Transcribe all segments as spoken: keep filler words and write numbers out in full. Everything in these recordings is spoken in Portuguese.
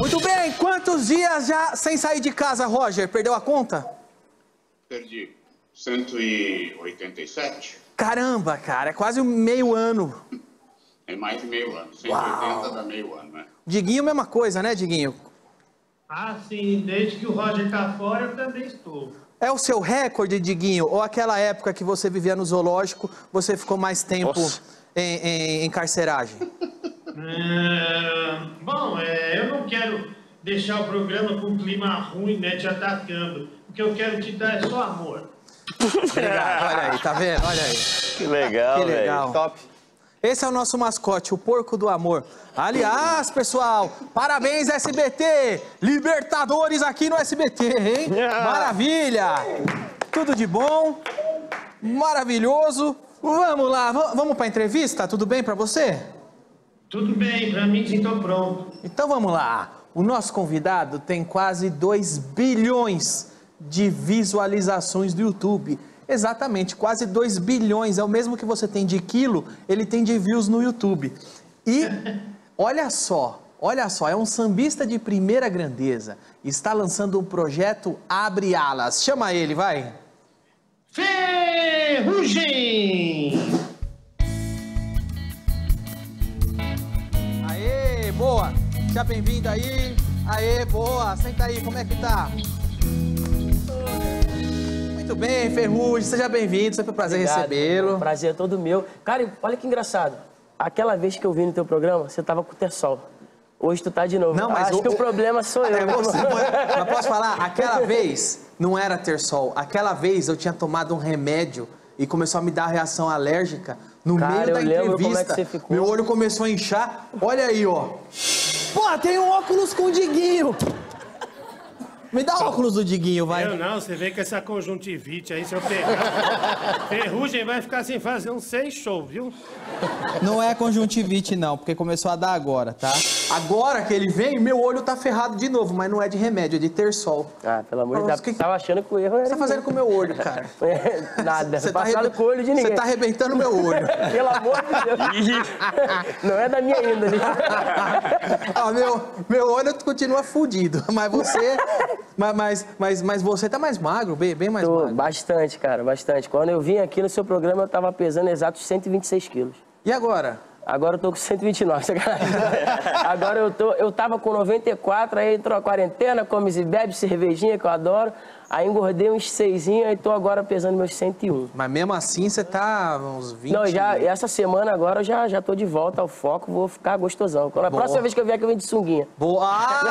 Muito bem, quantos dias já sem sair de casa, Roger? Perdeu a conta? Perdi. cento e oitenta e sete. Caramba, cara, é quase um meio ano. É mais de meio ano. cento e oitenta dá meio ano, né? Diguinho, mesma coisa, né, Diguinho? Ah, sim. Desde que o Roger tá fora, eu também estou. É o seu recorde, Diguinho? Ou aquela época que você vivia no zoológico, você ficou mais tempo em, em, em carceragem? É, bom, é, eu não quero deixar o programa com um clima ruim, né, te atacando. O que eu quero te dar é só amor. Legal, olha aí, tá vendo? Olha aí. Que legal, Que legal. Top. Esse é o nosso mascote, o porco do amor. Aliás, pessoal, parabéns S B T! Libertadores aqui no S B T, hein? Maravilha! Tudo de bom, maravilhoso. Vamos lá, vamos para a entrevista? Tudo bem para você? Tudo bem, pra mim sim, tô pronto. Então vamos lá. O nosso convidado tem quase dois bilhões de visualizações do YouTube. Exatamente, quase dois bilhões, é o mesmo que você tem de quilo, ele tem de views no YouTube. E olha só, olha só, é um sambista de primeira grandeza, está lançando um projeto Abre Alas. Chama ele, vai. Ferrugem! Aê, boa, seja bem-vindo aí. Aê, boa, senta aí, como é que tá? Muito bem, Ferrugem, seja bem-vindo, sempre um prazer recebê-lo. Prazer é todo meu. Cara, olha que engraçado. Aquela vez que eu vi no teu programa, você tava com o Tersol. Hoje tu tá de novo. Não, mas acho o, que o problema sou eu. É você, mas posso falar? Aquela vez não era Tersol. Aquela vez eu tinha tomado um remédio e começou a me dar reação alérgica no Cara, meio da eu lembro entrevista. como é que você ficou. Meu olho começou a inchar. Olha aí, ó. Pô, tem um óculos com o Diguinho. Me dá o óculos do Diguinho, vai. Eu não, você vê que essa conjuntivite aí, se eu pegar... Ferrugem vai ficar sem fazer uns seis shows, viu? Não é conjuntivite, não, porque começou a dar agora, tá? Agora que ele vem, meu olho tá ferrado de novo, mas não é de remédio, é de Tersol. Ah, pelo amor de Deus, que... tava achando que o erro era... O que você tá fazendo com o meu olho, cara? É, nada, Você tá passado arreb... com o olho de ninguém. Você tá arrebentando meu olho. Pelo amor de Deus. Não é da minha índole. Ó, meu, meu olho continua fudido, mas você... Mas, mas, mas, mas você tá mais magro, bem, bem mais Tô, magro. bastante, cara, bastante. Quando eu vim aqui no seu programa, eu tava pesando exatos cento e vinte e seis quilos. E agora? Agora eu tô com cento e vinte e nove, sacanagem. Agora eu tô, eu tava com noventa e quatro, aí entrou a quarentena, come e bebe, cervejinha, que eu adoro. Aí engordei uns seisinho e tô agora pesando meus cento e um. Mas mesmo assim você tá uns vinte... Não, já, essa semana agora eu já, já tô de volta ao foco, vou ficar gostosão. Quando a Boa. próxima vez que eu vier que eu venho de sunguinha. Boa!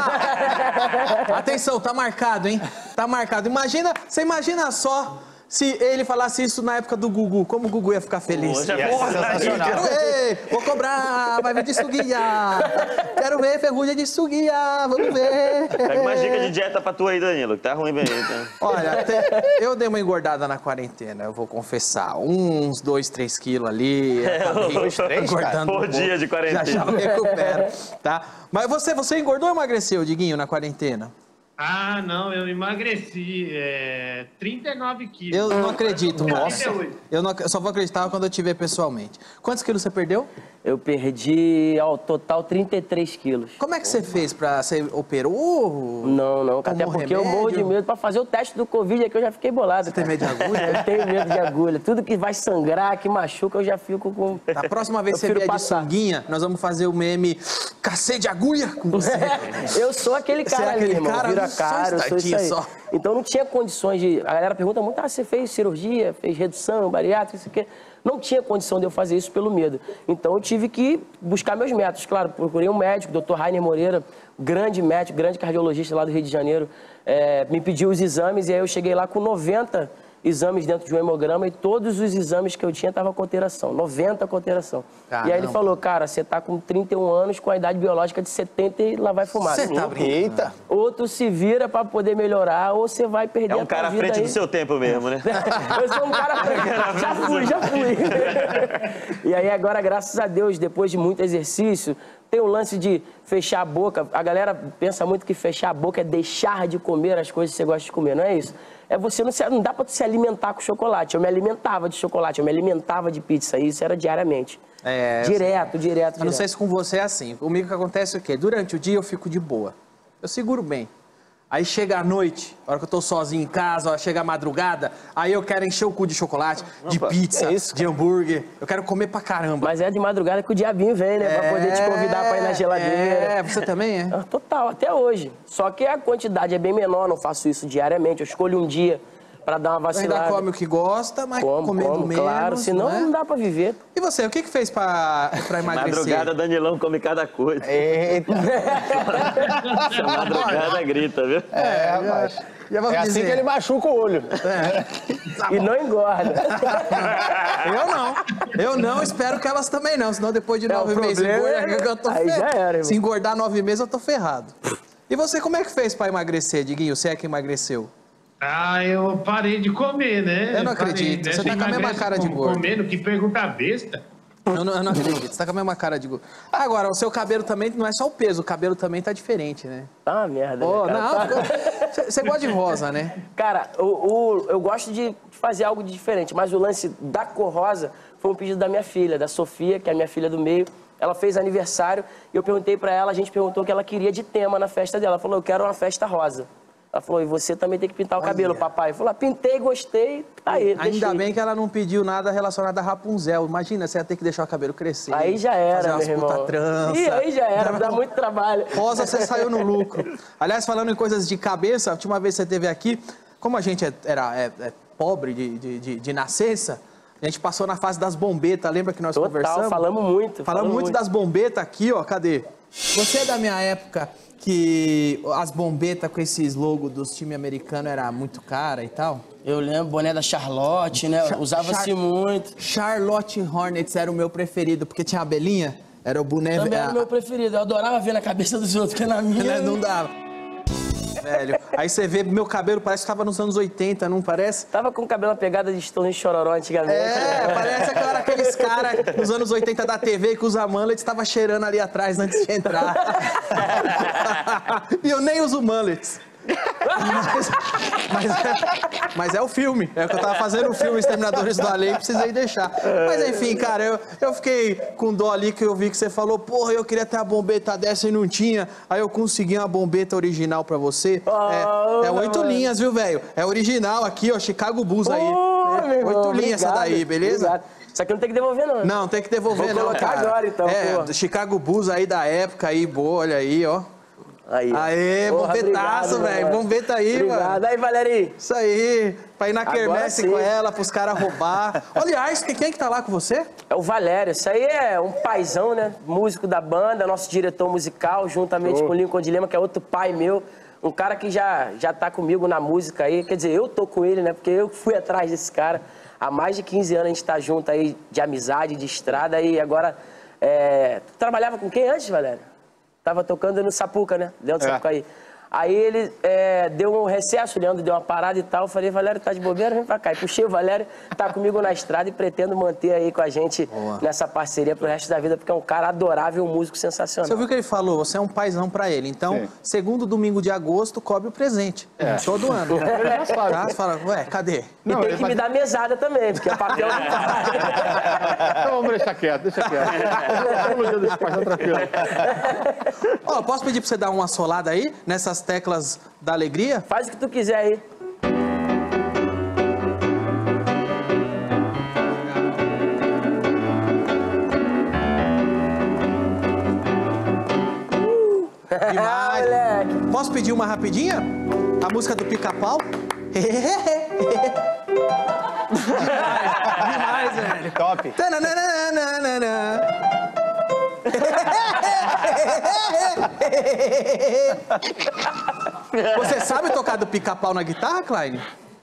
Ah! Atenção, tá marcado, hein? Tá marcado. Imagina, você imagina só se ele falasse isso na época do Gugu, como o Gugu ia ficar feliz. Hoje é sensacional. Quero ver, vou cobrar, vai vir de suguia. Quero ver Ferrugem de suguia, vamos ver. Pega uma dica de dieta pra tu aí, Danilo, que tá ruim bem. Tá? Olha, até eu dei uma engordada na quarentena, eu vou confessar. Uns dois, três quilos ali. É, uns três, cara, por um dia de quarentena. Já já eu recupero, tá? Mas você, você engordou ou emagreceu, Diguinho, na quarentena? Ah, não, eu emagreci é, trinta e nove quilos. Eu não acredito, nossa. trinta e oito. Eu, não, eu só vou acreditar quando eu te ver pessoalmente. Quantos quilos você perdeu? Eu perdi ao total trinta e três quilos. Como é que você fez pra... Você operou? Não, não, até Tomou porque eu morro de remédio? medo pra fazer o teste do Covid aqui, eu já fiquei bolado. Você tem cara. medo de agulha? Eu tenho medo de agulha. Tudo que vai sangrar, que machuca, eu já fico com... Da próxima vez que você prefiro vier de passar. sunguinha, nós vamos fazer o meme cacete de agulha com você. Eu sou aquele Você cara é aquele ali, irmão. cara, Vira só cara, eu sou isso aí. só. Então não tinha condições de... A galera pergunta muito, ah, você fez cirurgia, fez redução, bariátrica, isso aqui. Não tinha condição de eu fazer isso pelo medo. Então eu tive que buscar meus métodos. Claro, procurei um médico, doutor Rainer Moreira, grande médico, grande cardiologista lá do Rio de Janeiro. É, me pediu os exames e aí eu cheguei lá com noventa exames dentro de um hemograma e todos os exames que eu tinha estavam com alteração, noventa com alteração. Caramba. E aí ele falou, cara, você tá com trinta e um anos, com a idade biológica de setenta e lá vai fumar. Você tá brincando? Eita! Ou tu se vira pra poder melhorar, ou você vai perder É um a tua cara à vida frente aí. do seu tempo mesmo, né? Eu sou um cara à frente. Já fui, já fui. E aí agora, graças a Deus, depois de muito exercício, tem o lance de fechar a boca. A galera pensa muito que fechar a boca é deixar de comer as coisas que você gosta de comer, não é isso? É você não, se, não dá pra se alimentar com chocolate. Eu me alimentava de chocolate, eu me alimentava de pizza, isso era diariamente. É, direto, direto, eu não sei se com você é assim. Comigo que acontece é o quê? Durante o dia eu fico de boa. eu seguro bem. Aí chega a noite, a hora que eu tô sozinho em casa, ó, chega a madrugada, aí eu quero encher o cu de chocolate, de pizza, é isso, de hambúrguer. Eu quero comer pra caramba. Mas é de madrugada que o diabinho vem, né? Pra poder te convidar pra ir na geladeira. É, você também é? Total, até hoje. Só que a quantidade é bem menor, não faço isso diariamente. Eu escolho um dia pra dar uma vacilada. Ainda come o que gosta, mas como, comendo como, menos, claro, senão não, é? não dá pra viver. E você, o que que fez pra, pra emagrecer? Madrugada, Danilão come cada coisa. Eita. Essa madrugada grita, viu? É, rapaz. Já vou É assim dizer. que ele machuca o olho. Tá E não engorda. Eu não. Eu não, espero que elas também não. Senão depois de É, nove o meses problema engorda, é- eu tô aí ferrado. já era, irmão. Se engordar nove meses, eu tô ferrado. E você, como é que fez pra emagrecer, Diguinho? Você é que emagreceu? Ah, eu parei de comer, né? Eu não Parei, acredito. né? Você tá com a mesma emagrece cara de com- gordo. Comendo, que pergunta besta. Eu não, eu não acredito. Você tá com a mesma cara de gordo. Agora, o seu cabelo também não é só o peso, o cabelo também tá diferente, né? Tá uma merda, Pô, né, cara? não, Tá- você você gosta de rosa, né? Cara, o, o- eu gosto de fazer algo de diferente, mas o lance da cor rosa foi um pedido da minha filha, da Sofia, que é a minha filha do meio. Ela fez aniversário e eu perguntei pra ela, a gente perguntou o que ela queria de tema na festa dela. Ela falou, eu quero uma festa rosa. Ela falou, e você também tem que pintar o Olha. cabelo, papai. Eu falei, ah, pintei, gostei, tá aí. Ainda deixei. bem que ela não pediu nada relacionado a Rapunzel. Imagina, você ia ter que deixar o cabelo crescer. Aí já fazer era, umas meu puta irmão. trança. Ih, aí já era, dá muito trabalho. Rosa, você saiu no lucro. Aliás, falando em coisas de cabeça, a última vez que você esteve aqui, como a gente é- era é, é pobre de, de, de, de nascença, a gente passou na fase das bombetas, lembra que nós Total, conversamos? falamos muito. Falamos muito das bombetas aqui, ó, cadê? Você é da minha época que as bombetas com esses logos dos times americanos era muito cara e tal? Eu lembro, boné da Charlotte, né? Char- Usava-se Char- muito. Charlotte Hornets era o meu preferido, porque tinha a abelhinha, era o boné... Também era a- o meu preferido. Eu adorava ver na cabeça dos outros, que na minha... Né, não dava. Velho, aí você vê, meu cabelo parece que tava nos anos oitenta, não parece? Tava com o cabelo pegada de Stone Chororó antigamente. É, parece que era aqueles caras nos anos oitenta da T V que usa mullet tava cheirando ali atrás antes de entrar. E eu nem uso mullets. Mas, mas, é, mas é o filme. É o que eu tava fazendo o filme Exterminadores do Além, precisei deixar. Mas enfim, cara, eu, eu fiquei com dó ali que eu vi que você falou, porra, eu queria ter uma bombeta dessa e não tinha. Aí eu consegui uma bombeta original pra você. É, é oito linhas, viu, velho? É original aqui, ó, Chicago Bulls aí. Ô, É, meu irmão, oito linhas essa obrigado, daí, beleza? obrigado. Isso aqui não tem que devolver, não. Não, tem que devolver, Vou não, colocar cara. agora, então, É, pô. do Chicago Bulls aí da época aí, boa, olha aí, ó. Aí. Aê, Porra, bombetaço, obrigado, velho. mano. Bombeta aí, Obrigado. mano. Aí, Valeri. Isso aí, pra ir na Agora quermesse sim. com ela, pros caras roubar. Aliás, quem é que tá lá com você? É o Valério. Isso aí é um paizão, né? Músico da banda, nosso diretor musical, juntamente com o Lincoln de Lima, que é outro pai meu. Um cara que já, já tá comigo na música aí. Quer dizer, eu tô com ele, né? Porque eu fui atrás desse cara. Há mais de quinze anos a gente tá junto aí, de amizade, de estrada. E agora, é... tu trabalhava com quem antes, Valério? Tava tocando no Sapuca, né? Dentro do É. Sapucaí. Aí ele é, deu um recesso, o Leandro deu uma parada e tal. Eu falei, Valério, tá de bobeira? Vem pra cá. E puxei o Valério, tá comigo na estrada e pretendo manter aí com a gente Boa. nessa parceria pro resto da vida, porque é um cara adorável, um músico sensacional. Você ouviu o que ele falou? Você é um paizão pra ele. Então, Sim. segundo domingo de agosto, cobre o presente. Todo ano. já sabe. Tá? Você fala, ué, cadê? E Não, tem ele que vai- me dar mesada também, porque é papel não paga. Então vamos deixar quieto, deixa quieto. Vamos deixar esse paizão tranquilo. Ó, posso pedir pra você dar uma solada aí, nessas teclas da alegria? Faz o que tu quiser aí. Demais. moleque. Posso pedir uma rapidinha? A música do Pica-Pau? Demais, velho. Top. Tananana. Você sabe tocar do Pica-Pau na guitarra, Klein?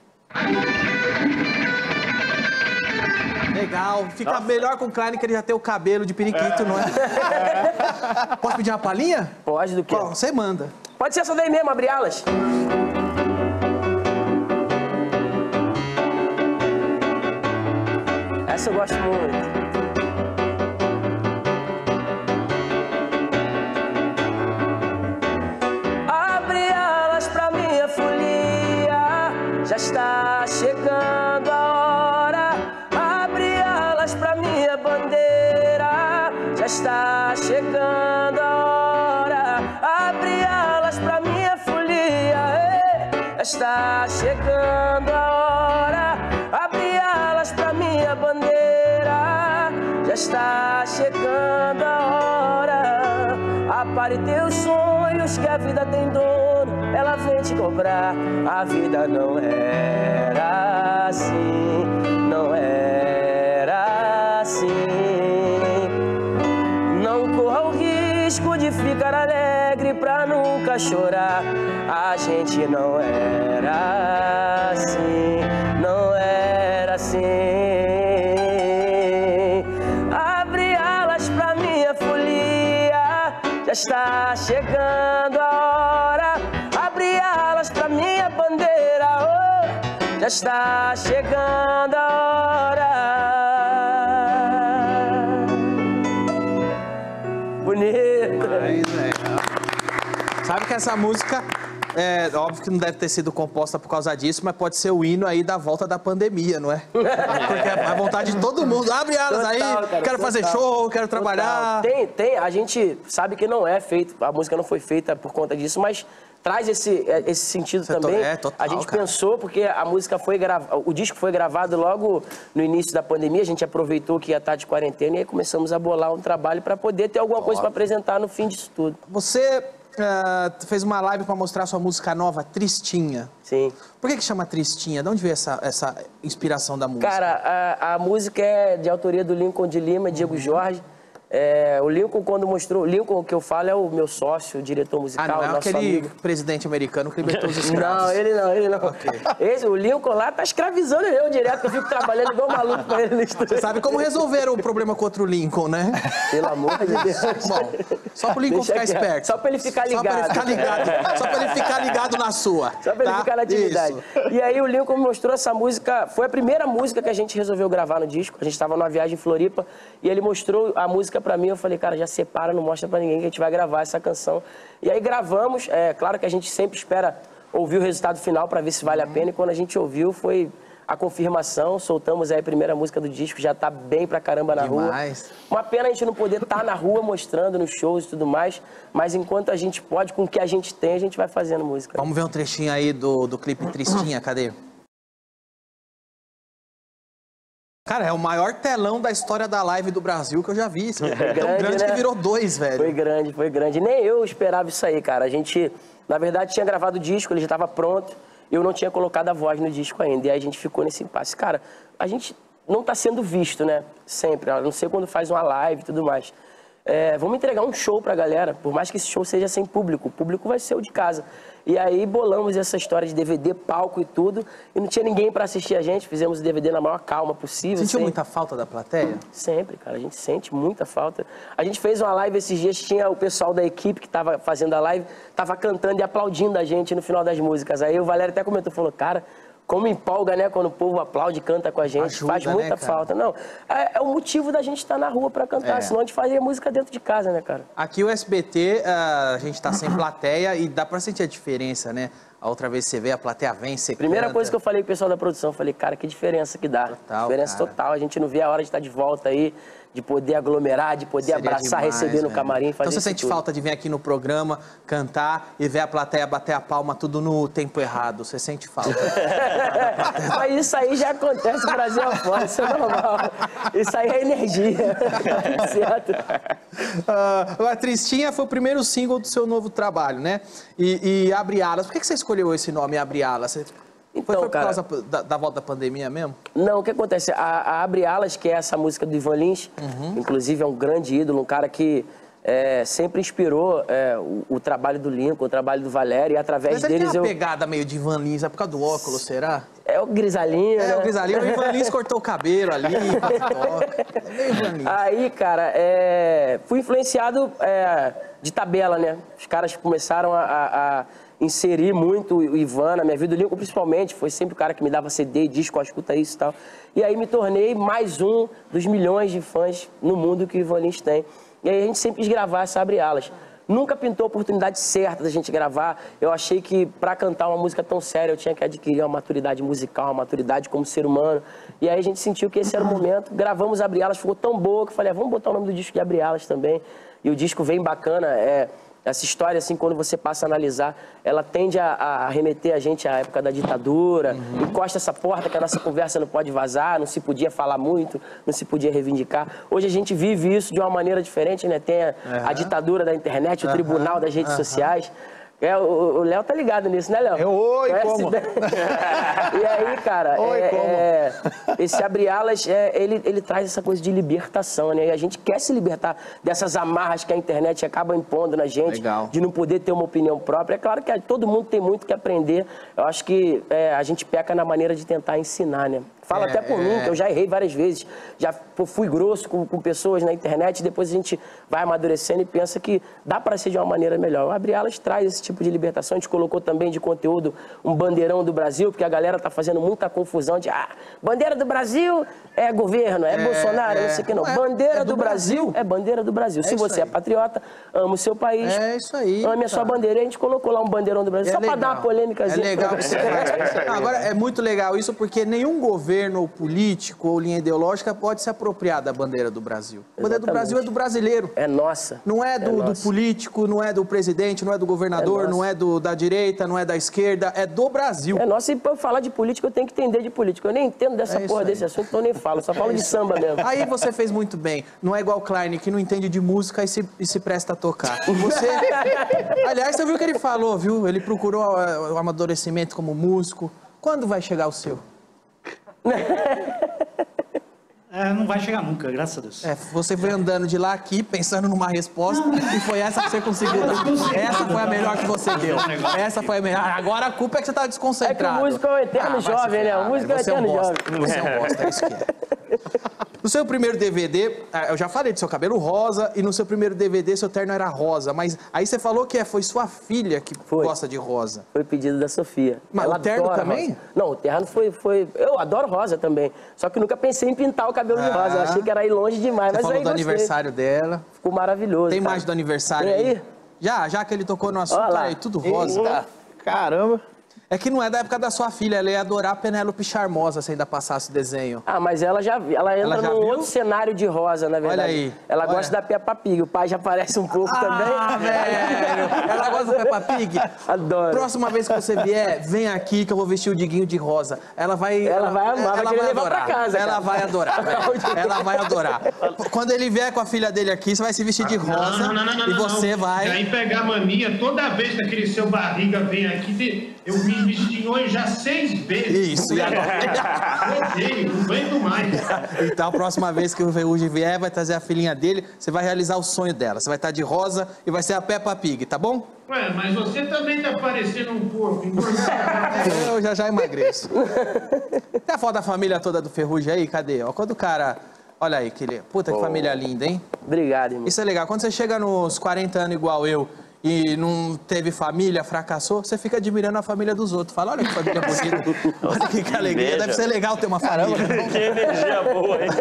Legal. Fica melhor com o Klein que ele já tem o cabelo de periquito, não é? Posso pedir uma palhinha? Pode do quê? Qual? Você manda. Pode ser essa daí mesmo, abre alas. Essa eu gosto muito. Abre alas pra minha folia, já está chegando a hora. Abre alas pra minha bandeira, já está chegando a hora. Abre alas pra minha está chegando a hora, abre alas pra minha bandeira. Já está chegando a hora, apare teus sonhos que a vida tem dono, ela vem te cobrar. A vida não era assim, não era assim. Não corra o risco de ficar alegre pra nunca chorar. A gente não era assim, não era assim. Abre alas pra minha folia, já está chegando a hora. Abre alas pra minha bandeira, oh, já está chegando a hora. Bonito. Sabe que essa música, é óbvio que não deve ter sido composta por causa disso, mas pode ser o hino aí da volta da pandemia, não é? Porque é a vontade de todo mundo. Abre alas aí, Total, cara, quero fazer total. show, quero trabalhar. Total. Tem, tem, a gente sabe que não é feito, a música não foi feita por conta disso, mas traz esse, esse sentido Você também. é, total, a gente cara. pensou, porque a música foi gravada, o disco foi gravado logo no início da pandemia, a gente aproveitou que ia estar de quarentena e aí começamos a bolar um trabalho para poder ter alguma coisa para apresentar no fim disso tudo. Você uh, fez uma live para mostrar sua música nova, Tristinha. Sim. Por que que chama Tristinha? De onde veio essa, essa inspiração da música? Cara, a, a música é de autoria do Lincoln de Lima, Diego Jorge. É, o Lincoln, quando mostrou... O Lincoln, que eu falo, é o meu sócio, o diretor musical, Ah, não é nosso aquele amigo. presidente americano que libertou os escravos. Não, ele não, ele não. Ok. Esse, o Lincoln lá tá escravizando eu direto, que eu fico trabalhando igual maluco pra ele no estúdio. Você sabe como resolveram o problema contra o Lincoln, né? Pelo amor de Deus. Bom, só pro Lincoln Deixa ficar quieto. esperto. Só pra ele ficar Só pra ele ligado. ficar ligado. Só pra ele ficar ligado na sua. Só pra ele tá? ficar na atividade. Isso. E aí o Lincoln mostrou essa música, foi a primeira música que a gente resolveu gravar no disco. A gente tava numa viagem em Floripa e ele mostrou a música pra mim. Eu falei, cara, já separa, não mostra pra ninguém que a gente vai gravar essa canção. E aí gravamos, é claro que a gente sempre espera ouvir o resultado final pra ver se vale a pena. E quando a gente ouviu, foi a confirmação. Soltamos aí a primeira música do disco, já tá bem pra caramba na Demais. rua. Uma pena a gente não poder estar na rua mostrando nos shows e tudo mais, mas enquanto a gente pode, com o que a gente tem, a gente vai fazendo música. Vamos ver um trechinho aí do, do clipe Tristinha, cadê? Cara, é o maior telão da história da live do Brasil que eu já vi. É tão grande, grande né? que virou dois, velho. Foi grande, foi grande. Nem eu esperava isso aí, cara. A gente, na verdade, tinha gravado o disco, ele já estava pronto. Eu não tinha colocado a voz no disco ainda. E aí a gente ficou nesse impasse. Cara, a gente não está sendo visto, né? Sempre. A não sei quando faz uma live e tudo mais. É, vamos entregar um show pra galera, por mais que esse show seja sem público. O público vai ser o de casa. E aí bolamos essa história de D V D, palco e tudo. E não tinha ninguém pra assistir a gente. Fizemos o D V D na maior calma possível. Sentiu sem... muita falta da plateia? Sempre, cara. A gente sente muita falta. A gente fez uma live esses dias, tinha o pessoal da equipe que tava fazendo a live, tava cantando e aplaudindo a gente no final das músicas. Aí o Valério até comentou, falou, cara, como empolga, né, quando o povo aplaude e canta com a gente. Ajuda, faz muita né, cara? falta. Não, é, é o motivo da gente estar na rua pra cantar, É. senão a gente fazia música dentro de casa, né, cara? Aqui o S B T, ah, a gente tá sem plateia e dá pra sentir a diferença, né? A outra vez você vê, a plateia vem, você Primeira canta. coisa que eu falei pro pessoal da produção, eu falei, cara, que diferença que dá. Total, diferença cara. total. A gente não vê a hora de estar de volta aí, de poder aglomerar, de poder Seria abraçar, demais, receber no velho. camarim, fazer Então você isso sente tudo. falta de vir aqui no programa, cantar e ver a plateia bater a palma tudo no tempo errado. Você sente falta? Mas isso aí já acontece no Brasil afora, isso é normal. Isso aí é energia. Tá tudo certo. Ah, a Tristinha foi o primeiro single do seu novo trabalho, né? E, e Abre Alas. Por que que você escolheu esse nome, Abre Alas? Você... Então, foi, foi por cara- causa da, da volta da pandemia mesmo? Não, o que acontece? A, a Abre Alas, que é essa música do Ivan Lins, Uhum. inclusive é um grande ídolo, um cara que é, sempre inspirou é, o, o trabalho do Lincoln, o trabalho do Valério, e através Mas ele deles tem uma eu... pegada meio de Ivan Lins, é por causa do óculos, será? É o grisalhinho, É, né? o Grisalinho, o Ivan Lins cortou o cabelo ali, faz toque. É meio Ivan Lins. Aí, cara, é, fui influenciado é, de tabela, né? Os caras começaram a, a- a inserir muito o Ivan na minha vida, o Lincoln principalmente, foi sempre o cara que me dava C D, disco, ó, escuta isso e tal. E aí me tornei mais um dos milhões de fãs no mundo que o Ivan Lins tem. E aí a gente sempre quis gravar essa Abre Alas. Nunca pintou a oportunidade certa da gente gravar. Eu achei que pra cantar uma música tão séria eu tinha que adquirir uma maturidade musical, uma maturidade como ser humano. E aí a gente sentiu que esse era o momento. Gravamos Abre Alas, ficou tão boa que eu falei, ah, vamos botar o nome do disco de Abre Alas também. E o disco vem bacana. É, Essa história, assim, quando você passa a analisar, ela tende a, a remeter a gente à época da ditadura, uhum. encosta essa porta que a nossa conversa não pode vazar, não se podia falar muito, não se podia reivindicar. Hoje a gente vive isso de uma maneira diferente, né? Tem a, uhum. a ditadura da internet, o uhum. tribunal das redes uhum. sociais. É, o Léo tá ligado nisso, né, Léo? Eu, oi, Conhece como? Bem? E aí, cara, oi, é, como? É, esse Abre Alas, é, ele, ele traz essa coisa de libertação, né? E a gente quer se libertar dessas amarras que a internet acaba impondo na gente, Legal. de não poder ter uma opinião própria. É claro que todo mundo tem muito que aprender. Eu acho que é, a gente peca na maneira de tentar ensinar, né? Fala é, até por é... mim, que eu já errei várias vezes. Já pô, fui grosso com, com pessoas na internet, depois a gente vai amadurecendo e pensa que dá para ser de uma maneira melhor. O Abre Alas traz esse tipo de libertação. A gente colocou também de conteúdo um bandeirão do Brasil, porque a galera tá fazendo muita confusão de ah, bandeira do Brasil é governo, é, é Bolsonaro, é... não sei o que não. não é, bandeira é do, do Brasil, Brasil é bandeira do Brasil. É Se você aí. é patriota, ama o seu país, é isso aí, ame a sua bandeira. E a gente colocou lá um bandeirão do Brasil, é só para dar uma polêmicazinha. É legal que você faz. Agora, é muito legal isso, porque nenhum governo ou político ou linha ideológica pode se apropriar da bandeira do Brasil. A bandeira Exatamente. do Brasil é do brasileiro. É nossa. Não é do, é do político, não é do presidente, não é do governador, é não é do, da direita, não é da esquerda, é do Brasil. É nossa, e para falar de política eu tenho que entender de política. Eu nem entendo dessa é porra aí. desse assunto, então eu nem falo, só falo é de samba mesmo. Aí você fez muito bem. Não é igual o Klein, que não entende de música e se, e se presta a tocar. Você... Aliás, você viu o que ele falou, viu? Ele procurou o amadurecimento como músico. Quando vai chegar o seu? É, não vai chegar nunca, graças a Deus. É, você foi andando de lá aqui, pensando numa resposta, não. e foi essa que você conseguiu. Essa foi a melhor que você deu. Essa foi a melhor. Agora a culpa é que você tá desconcentrado. É que o músico é um eterno ah, jovem, né? O músico é um eterno jovem. Você é um bosta, é isso que é. No seu primeiro D V D, eu já falei do seu cabelo rosa, e no seu primeiro D V D seu terno era rosa, mas aí você falou que é, foi sua filha que foi. gosta de rosa. Foi pedido da Sofia. Mas Ela o terno também? Rosa. Não, o terno foi, foi... Eu adoro rosa também, só que nunca pensei em pintar o cabelo ah. de rosa, eu achei que era ir longe demais, você mas falou aí do gostei. aniversário dela. Ficou maravilhoso. Tem cara. mais do aniversário Tem aí? aí? Já, já que ele tocou no assunto, olha aí, tudo rosa. Eita. Caramba. É que não é da época da sua filha, ela ia adorar a Penélope Charmosa se ainda passasse o desenho. Ah, mas ela já ela entra ela já num viu? outro cenário de rosa, na verdade. Olha aí. Ela olha. gosta da Peppa Pig, o pai já aparece um pouco ah, também. Ah, velho! Ela gosta da Peppa Pig? Adoro. Próxima vez que você vier, vem aqui que eu vou vestir o Diguinho de rosa. Ela vai... Ela, ela vai amar, ela vai, vai levar adorar. pra casa, Ela cara. vai adorar, velho. Ela vai adorar. Quando ele vier com a filha dele aqui, você vai se vestir de rosa. Não, não, não, não, e você não. vai... E aí pegar mania, toda vez que aquele seu barriga vem aqui, eu me vesti hoje já seis vezes. Isso, e agora? Eu não aguento mais. Então, a próxima vez que o Ferrugem vier, vai trazer a filhinha dele, você vai realizar o sonho dela. Você vai estar de rosa e vai ser a Peppa Pig, tá bom? Ué, mas você também tá parecendo um porco. Eu já já emagreço. Tem a foto da família toda do Ferrugem aí? Cadê? Ó, quando o cara... Olha aí, que... Puta que oh. família linda, hein? Obrigado, irmão. Isso é legal. Quando você chega nos quarenta anos igual eu, e não teve família, fracassou, você fica admirando a família dos outros. Fala, olha que família bonita. Olha que, que alegria. Inveja. Deve ser legal ter uma família. Caramba, que energia boa, hein?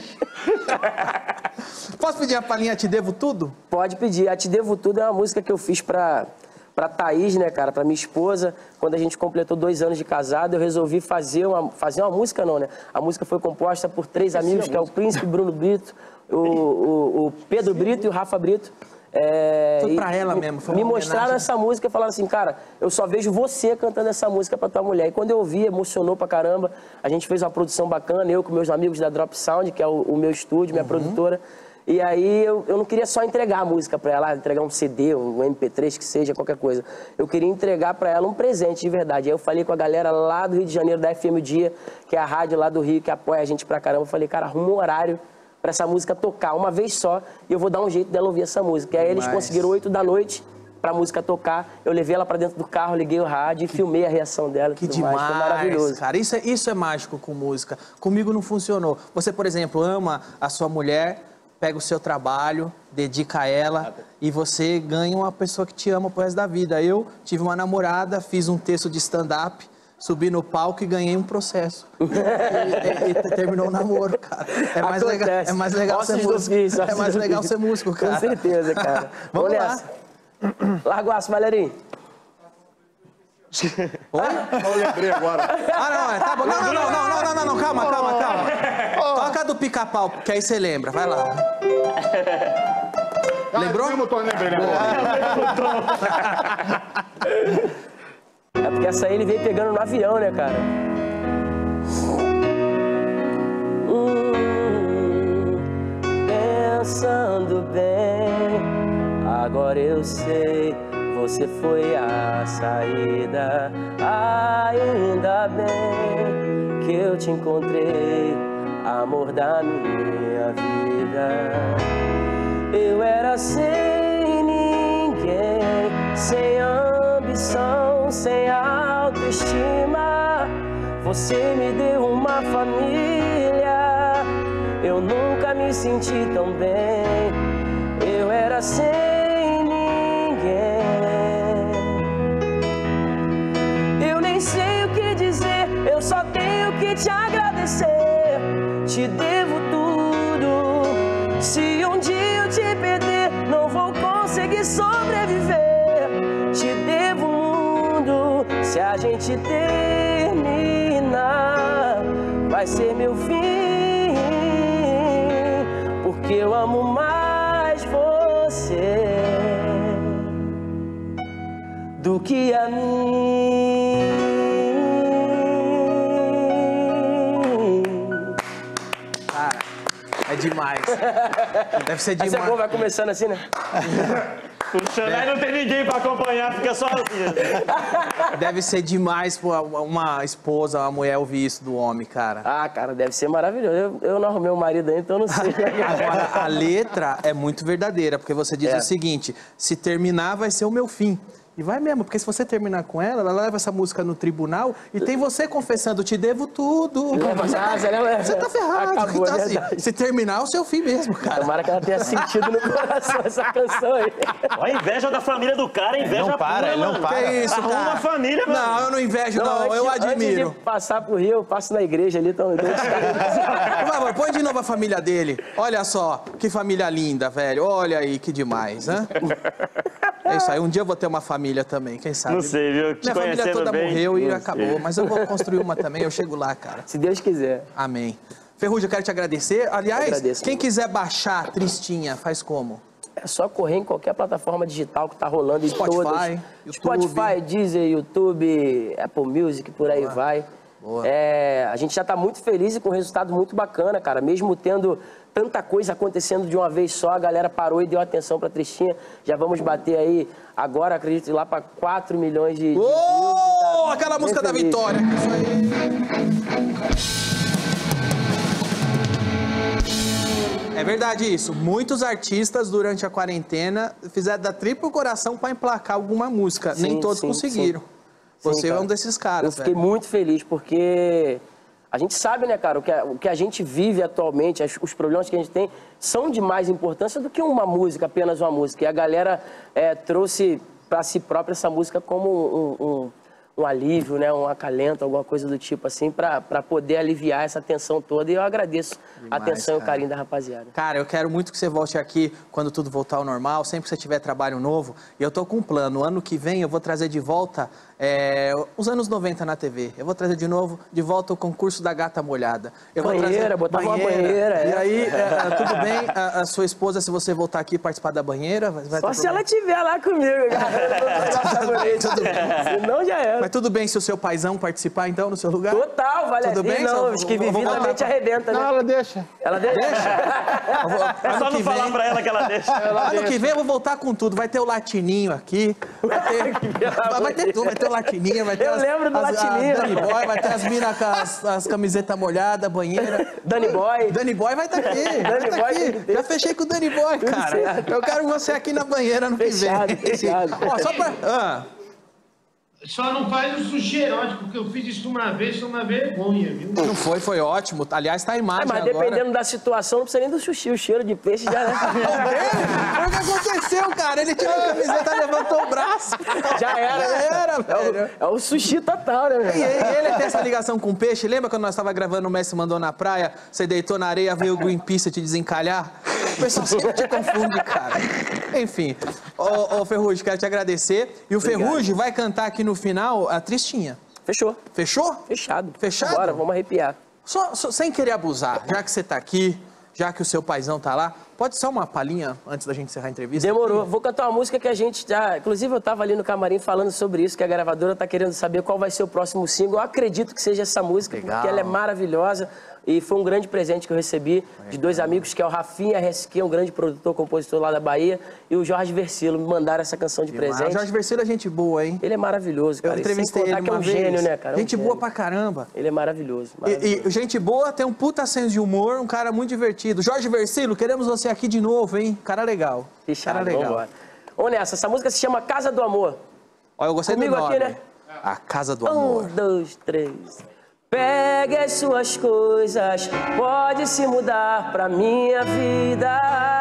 Posso pedir a palhinha Te Devo Tudo? Pode pedir. A Te Devo Tudo é uma música que eu fiz pra, pra Thaís, né, cara? Pra minha esposa. Quando a gente completou dois anos de casado, eu resolvi fazer uma, fazer uma música, não, né? A música foi composta por três amigos, que é o Príncipe Bruno Brito, o, o, o Pedro Brito e o Rafa Brito. É, foi pra ela mesmo, foi me mostraram essa música e falaram assim, cara, eu só vejo você cantando essa música pra tua mulher. E quando eu ouvi, emocionou pra caramba. A gente fez uma produção bacana, eu com meus amigos da Drop Sound, que é o, o meu estúdio, minha uhum. produtora. E aí eu, eu não queria só entregar a música pra ela, entregar um C D, um M P três, que seja, qualquer coisa. Eu queria entregar pra ela um presente de verdade. Aí eu falei com a galera lá do Rio de Janeiro, da F M Dia, que é a rádio lá do Rio, que apoia a gente pra caramba. Eu falei, cara, arruma um horário pra essa música tocar uma vez só e eu vou dar um jeito dela ouvir essa música. E aí eles Mas... conseguiram oito da noite pra música tocar. Eu levei ela pra dentro do carro, liguei o rádio e filmei a reação dela. Que tudo demais, mais. Foi maravilhoso. Cara, isso é, isso é mágico com música. Comigo não funcionou. Você, por exemplo, ama a sua mulher, pega o seu trabalho, dedica a ela e você ganha uma pessoa que te ama pro resto da vida. Eu tive uma namorada, fiz um texto de stand-up, subi no palco e ganhei um processo. e, e, e terminou o namoro, cara. É mais Acontece. legal, é mais legal ser músico. Isso, é mais legal ser músico, cara. Com certeza, cara. Vamos Vamos lá. nessa. Larga o aço, Valerinho. Oi? Eu lembrei agora. Ah, não, é, tá bom. Não, não, não, não, não, não, não, não, calma, calma, calma. Toca do Pica-Pau, que aí você lembra. Vai lá. Lembrou? Mesmo tom, lembrei, lembrei. É porque essa aí ele veio pegando no avião, né, cara? Hum, pensando bem, agora eu sei, você foi a saída. Ainda bem que eu te encontrei, amor da minha vida. Eu era sem ninguém, sem ambição, sem autoestima. Você me deu uma família, eu nunca me senti tão bem. Eu era sem ninguém. Eu nem sei o que dizer, eu só tenho que te agradecer. Te devo tudo. Se um dia eu te perder, não vou conseguir sobreviver. Te devo o mundo. Se a gente terminar, vai ser meu fim, porque eu amo mais você do que a mim. Cara, é demais. Deve ser Aí demais. você pô, vai começando assim, né? Puxando, aí não tem ninguém pra acompanhar, fica só assim. Deve ser demais pô, uma esposa, uma mulher ouvir isso do homem, cara. Ah, cara, deve ser maravilhoso. Eu, eu não arrumei um marido ainda, então eu não sei. Agora, a letra é muito verdadeira, porque você diz É. o seguinte: se terminar, vai ser o meu fim. E vai mesmo, porque se você terminar com ela, ela leva essa música no tribunal e tem você confessando, te devo tudo. Leva Você, casa, leva- você tá ferrado. Acabou, então, é assim, verdade. se terminar, é o seu fim mesmo, cara. Tomara que ela tenha sentido no coração essa canção aí. Ó, a inveja da família do cara, inveja Não para, pura, ele não mano. para. Que isso, Arruma cara? a família, mano. Não, eu não invejo, não, antes eu de- admiro. Antes de passar pro Rio, eu passo na igreja ali. Então, Por favor, põe de novo a família dele. Olha só, que família linda, velho. Olha aí, que demais, né? É isso aí, um dia eu vou ter uma família também, quem sabe? Não sei, viu? Te Minha família conhecendo toda bem, morreu e não acabou, sei. mas eu vou construir uma também, eu chego lá, cara. se Deus quiser. Amém. Ferrugem, eu quero te agradecer. Aliás, agradeço, quem meu. quiser baixar Tristinha, faz como? É só correr em qualquer plataforma digital que tá rolando em Spotify, todas. YouTube. Spotify, Deezer, YouTube, Apple Music, por aí vai. Boa. É, a gente já tá muito feliz e com um resultado muito bacana, cara. Mesmo tendo tanta coisa acontecendo de uma vez só, a galera parou e deu atenção pra Tristinha. Já vamos bater aí, agora acredito, lá pra quatro milhões de, de views. Oh, Tá aquela bem música da feliz. vitória. Isso aí. É verdade isso. Muitos artistas, durante a quarentena, fizeram da triplo coração pra emplacar alguma música. Sim, Nem todos sim, conseguiram. sim. Você Sim, é cara. um desses Eu caras, fiquei velho. muito feliz, porque a gente sabe, né, cara, o que a, o que a gente vive atualmente, as- os problemas que a gente tem, são de mais importância do que uma música, apenas uma música. E a galera é, trouxe para si própria essa música como um, um, um alívio, né, um acalento, alguma coisa do tipo assim, para poder aliviar essa tensão toda. E eu agradeço a Demais, atenção e o cara. carinho da rapaziada. Cara, eu quero muito que você volte aqui quando tudo voltar ao normal, sempre que você tiver trabalho novo. E eu tô com um plano. Ano que vem eu vou trazer de volta é, os anos noventa na T V. Eu vou trazer de novo, de volta o concurso da Gata Molhada. Eu vou Banheira, trazer botar uma banheira, E é. aí, é, é, tudo bem, a, a sua esposa, se você voltar aqui participar da banheira, vai, vai Só ter se problema? ela estiver lá comigo, cara. Tudo bem. Senão já era. Mas tudo bem se o seu paizão participar, então, no seu lugar? Total, vale Tudo a bem? Não, Só- os que eu vou vivem voltar também te pra- arrebenta, né? Não, ela deixa. Ela deixa. Eu vou- É ano só que não falar vem- pra ela que ela deixa. Ano que vem eu vou voltar com tudo. Vai ter o latininho aqui. Vai ter, vai, vai ter tudo. Vai ter o latininho, vai ter Eu as, lembro do as, latininho. a Dani Boy, vai ter as minas com as, as camisetas molhadas, banheira. Dani Boy. Dani Boy vai estar aqui. vai Dani tá Boy aqui. tem que ter. Já fechei com o Dani Boy, cara. certo. Eu quero você aqui na banheira no Fechado, que vem. fechado. Ó, só pra... Ah, Só não faz o sushi erótico, porque eu fiz isso uma vez, foi uma vergonha, viu? não foi, foi ótimo. Aliás, tá a Ah, imagem mas agora. dependendo da situação, não precisa nem do sushi. O cheiro de peixe já é. Foi o que aconteceu, cara. Ele tirou a camiseta, levantou o braço. Já era, Já né? era, É velho. o, é o sushi total, né, meu? E ele, ele tem essa ligação com o peixe. Lembra quando nós estávamos gravando o Messi Mandou na praia? Você deitou na areia, veio o Greenpeace te desencalhar? O pessoal sempre te confunde, cara. Enfim. Ô, ô Ferrugem, quero te agradecer. E o Ferrugem vai cantar aqui no final a Tristinha. Fechou. Fechou? Fechado. Fechado? Bora, vamos arrepiar. Só, só- sem querer abusar, já que você tá aqui, já que o seu paizão tá lá, pode só uma palhinha antes da gente encerrar a entrevista? Demorou. Vou cantar uma música que a gente já... Inclusive, eu tava ali no camarim falando sobre isso, que a gravadora tá querendo saber qual vai ser o próximo single. Eu acredito que seja essa música, Legal. porque ela é maravilhosa. E foi um grande presente que eu recebi Legal. de dois amigos, que é o Rafinha R S Q, um grande produtor, compositor lá da Bahia, e o Jorge Versilo. Me mandaram essa canção de Demais. presente. O Jorge Versilo é gente boa, hein? Ele é maravilhoso, cara. Eu entrevistei ele que é uma um vez. gênio, né, cara? É um Gente gênio. boa pra caramba. Ele é maravilhoso. maravilhoso. E, e gente boa, tem um puta senso de humor, um cara muito divertido. Jorge Versilo, queremos você aqui de novo, hein? Cara legal. Fechado, cara legal. Vambora. Vamos nessa. Essa música se chama Casa do Amor. Olha, eu gostei Comigo do nome. aqui, né? A Casa do Amor. Um, dois, três. Pegue as suas coisas, pode se mudar pra minha vida.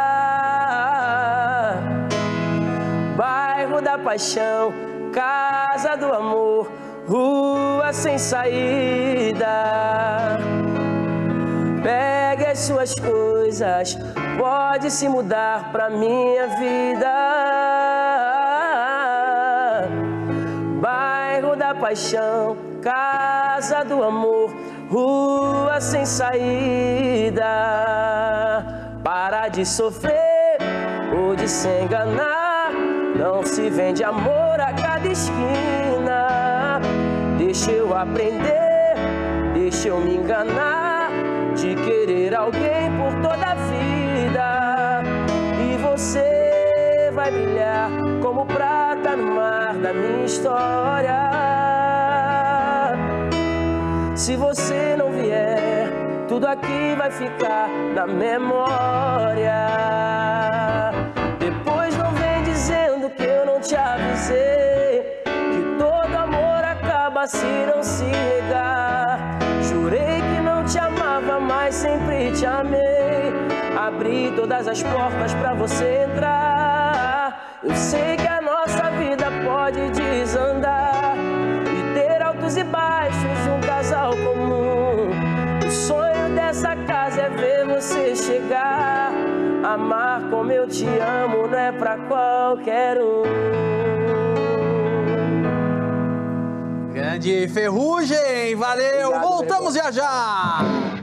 Bairro da paixão, casa do amor, rua sem saída. Pegue as suas coisas, pode se mudar pra minha vida. Bairro da paixão, casa do amor, rua sem saída. Para de sofrer ou de se enganar, não se vende amor a cada esquina. Deixa eu aprender, deixa eu me enganar, de querer alguém por toda a vida. E você vai brilhar como prata no mar da minha história. Se você não vier, tudo aqui vai ficar na memória. Depois não vem dizendo que eu não te avisei, que todo amor acaba se não se regar. Jurei que não te amava, mas sempre te amei. Abri todas as portas pra você entrar. Eu sei que a nossa vida pode desandar e ter altos e baixos de um casal comum. O sonho dessa casa é ver você chegar. Amar como eu te amo não é pra qualquer um. Grande Ferrugem, valeu! Obrigado, Voltamos já já!